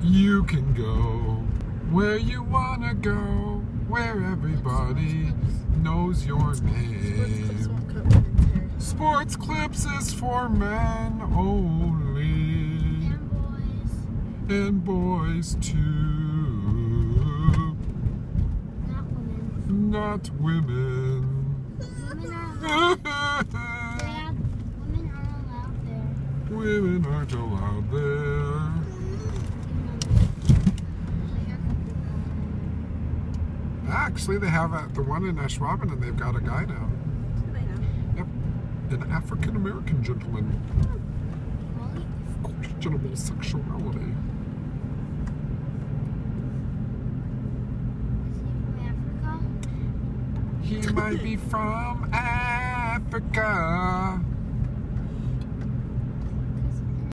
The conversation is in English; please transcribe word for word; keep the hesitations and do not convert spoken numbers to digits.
You can go where you wanna go, where everybody knows your name. Sports Clips is for men only, and boys too, not women. Women aren't allowed there. Actually, they have at the one in Ashwaubenon, and they've got a guy now. Yep, an African American gentleman. Questionable sexuality. He might be from Africa.